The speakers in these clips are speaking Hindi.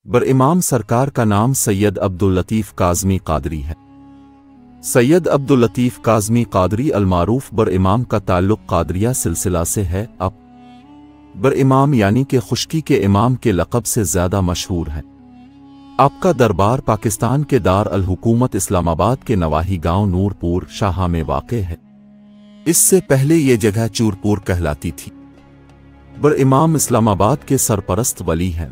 बरइमाम सरकार का नाम सैयद अब्दुल लतीफ़ काज़मी क़ादरी है। सैयद अब्दुल लतीफ़ काज़मी क़ादरी अलमारूफ बरइमाम का ताल्लुक़ क़ादरिया सिलसिला से है। अब बरइमाम यानी कि खुश्की के इमाम के लक़ब से ज़्यादा मशहूर है। आपका दरबार पाकिस्तान के दार अल हुकूमत इस्लामाबाद के नवाही गांव नूरपुर शाह में वाक़े है। इससे पहले ये जगह चूरपुर कहलाती थी। बरइमाम इस्लामाबाद के सरपरस्त वली हैं।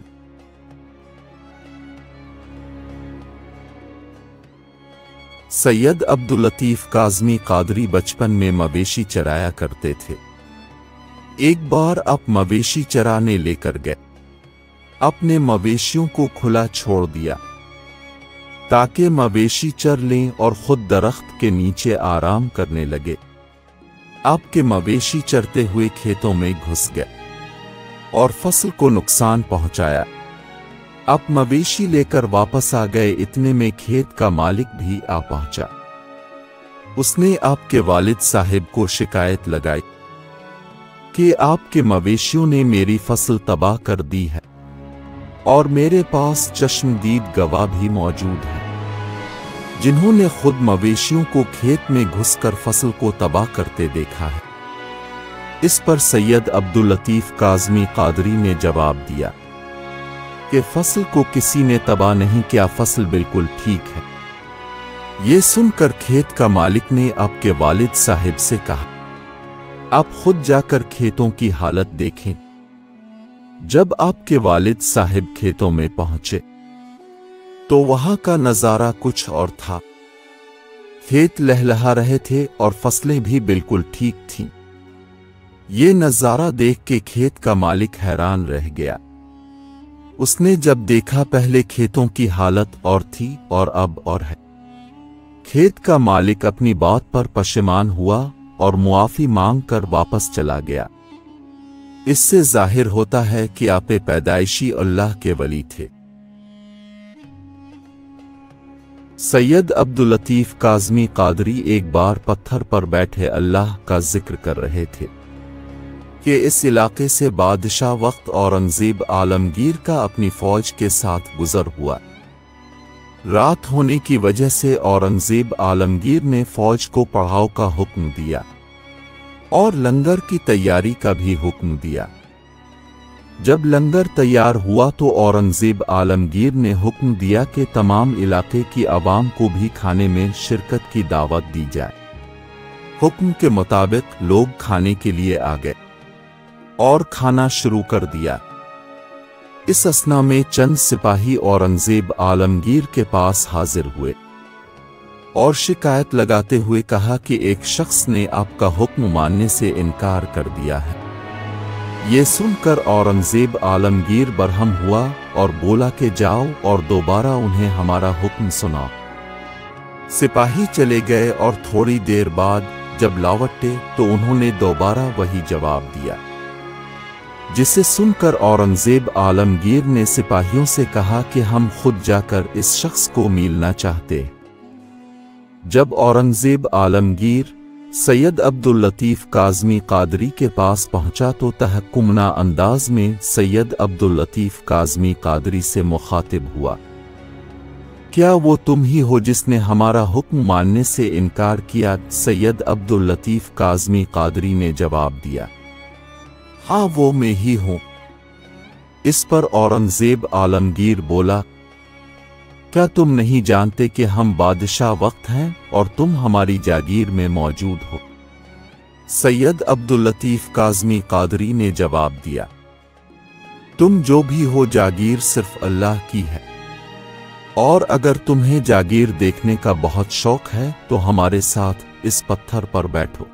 सैयद अब्दुल लतीफ़ काज़मी क़ादरी बचपन में मवेशी चराया करते थे। एक बार आप मवेशी चराने लेकर गए। अपने मवेशियों को खुला छोड़ दिया ताकि मवेशी चर लें और खुद दरख्त के नीचे आराम करने लगे। आपके मवेशी चरते हुए खेतों में घुस गए और फसल को नुकसान पहुंचाया। आप मवेशी लेकर वापस आ गए, इतने में खेत का मालिक भी आ पहुंचा। उसने आपके वालिद साहिब को शिकायत लगाई कि आपके मवेशियों ने मेरी फसल तबाह कर दी है और मेरे पास चश्मदीद गवाह भी मौजूद हैं जिन्होंने खुद मवेशियों को खेत में घुसकर फसल को तबाह करते देखा है। इस पर सैयद अब्दुल लतीफ़ काज़मी क़ादरी ने जवाब दिया कि फसल को किसी ने तबाह नहीं किया, फसल बिल्कुल ठीक है। ये सुनकर खेत का मालिक ने आपके वालिद साहिब से कहा, आप खुद जाकर खेतों की हालत देखें। जब आपके वालिद साहिब खेतों में पहुंचे तो वहां का नजारा कुछ और था। खेत लहलहा रहे थे और फसलें भी बिल्कुल ठीक थीं। ये नजारा देख के खेत का मालिक हैरान रह गया। उसने जब देखा पहले खेतों की हालत और थी और अब और है। खेत का मालिक अपनी बात पर पशेमान हुआ और मुआफी मांगकर वापस चला गया। इससे जाहिर होता है कि आप पैदाइशी अल्लाह के वली थे। सैयद अब्दुल लतीफ़ काज़मी क़ादरी एक बार पत्थर पर बैठे अल्लाह का जिक्र कर रहे थे कि इस इलाके से बादशाह वक्त औरंगज़ेब आलमगीर का अपनी फौज के साथ गुजर हुआ। रात होने की वजह से औरंगज़ेब आलमगीर ने फौज को पड़ाव का हुक्म दिया और लंगर की तैयारी का भी हुक्म दिया। जब लंगर तैयार हुआ तो औरंगज़ेब आलमगीर ने हुक्म दिया कि तमाम इलाके की आवाम को भी खाने में शिरकत की दावत दी जाए। हुक्म के मुताबिक लोग खाने के लिए आ गए और खाना शुरू कर दिया। इस असना में चंद सिपाही औरंगज़ेब आलमगीर के पास हाजिर हुए और शिकायत लगाते हुए कहा कि एक शख्स ने आपका हुक्म मानने से इनकार कर दिया है। ये सुनकर औरंगज़ेब आलमगीर बरहम हुआ और बोला कि जाओ और दोबारा उन्हें हमारा हुक्म सुनाओ। सिपाही चले गए और थोड़ी देर बाद जब लौटे तो उन्होंने दोबारा वही जवाब दिया, जिसे सुनकर औरंगज़ेब आलमगीर ने सिपाहियों से कहा कि हम खुद जाकर इस शख्स को मिलना चाहते। जब औरंगज़ेब आलमगीर सैयद अब्दुल लतीफ़ काज़मी क़ादरी के पास पहुंचा तो तहक्कुमना अंदाज में सैयद अब्दुल लतीफ़ काज़मी क़ादरी से मुखातिब हुआ, क्या वो तुम ही हो जिसने हमारा हुक्म मानने से इनकार किया? सैयद अब्दुल लतीफ़ काज़मी क़ादरी ने जवाब दिया, हाँ वो मैं ही हूं। इस पर औरंगज़ेब आलमगीर बोला, क्या तुम नहीं जानते कि हम बादशाह वक्त हैं और तुम हमारी जागीर में मौजूद हो? सैयद अब्दुल लतीफ़ काज़मी क़ादरी ने जवाब दिया, तुम जो भी हो जागीर सिर्फ अल्लाह की है और अगर तुम्हें जागीर देखने का बहुत शौक है तो हमारे साथ इस पत्थर पर बैठो।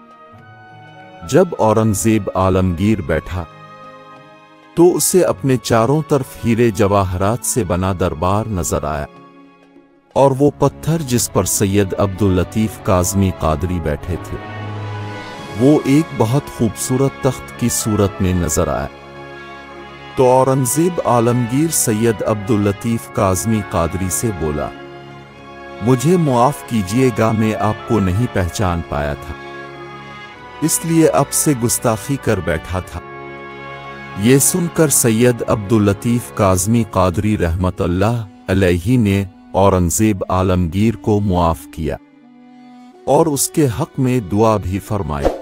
जब औरंगज़ेब आलमगीर बैठा तो उसे अपने चारों तरफ हीरे जवाहरात से बना दरबार नजर आया और वो पत्थर जिस पर सैयद अब्दुल लतीफ़ काज़मी क़ादरी बैठे थे वो एक बहुत खूबसूरत तख्त की सूरत में नजर आया। तो औरंगज़ेब आलमगीर सैयद अब्दुल लतीफ़ काज़मी क़ादरी से बोला, मुझे मुआफ़ कीजिएगा, मैं आपको नहीं पहचान पाया था, इसलिए अब से गुस्ताखी कर बैठा था। ये सुनकर सैयद अब्दुल लतीफ़ काज़मी क़ादरी रहमतुल्लाह अलैहि ने औरंगज़ेब आलमगीर को मुआफ़ किया और उसके हक़ में दुआ भी फरमाई।